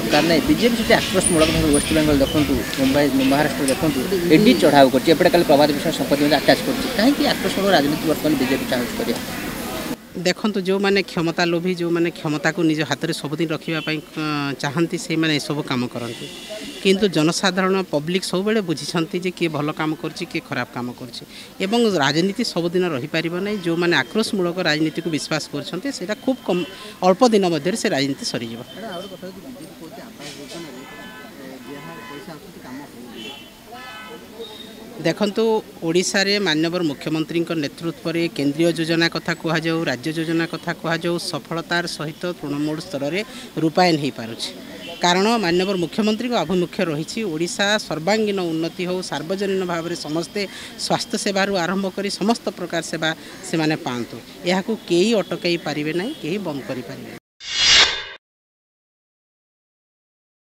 दरकार नहीं बीजेपी से आक्रोशमूलक भाव वेस्ट बेंगल देखूँ मुंबई महाराष्ट्र देखूँ एडी चढ़ाव करपटे कल प्रभात विषय संपत्ति अटैच कर कहीं आक्रोशमूलक राजनीति बर्तमान बीजेपी चाहूँ कर देखो जो मैंने क्षमता लोभी जो मैंने क्षमता को निज हाथ में सबुदिन रखापी चाहती से मैंने सब कम करती किंतु जनसाधारण पब्लिक सब बेले बुझी किए भल काम किए खराब काम कर राजनीति सबुदिन रही पार ना जो मैंने आक्रोशमूलक राजनीति को विश्वास कर खूब कम अल्प दिन मध्य से राजनीति सरीज। देखंतु ओडिशा रे माननीय मुख्यमंत्री नेतृत्व में केंद्रीय योजना कथा कहुँ राज्य योजना कथा कहुँ सफलतार सहित तृणमूल स्तर में रूपायन हो पारुछि कारण माननीय मुख्यमंत्री आभिमुख्य रही ओडिशा सर्वांगीन उन्नति हो सार्वजनीन भाव में समस्ते स्वास्थ्य सेवा आरंभ कर समस्त प्रकार सेवा से माने पातु यह कई अटकई पारे ना कहीं बंद करें।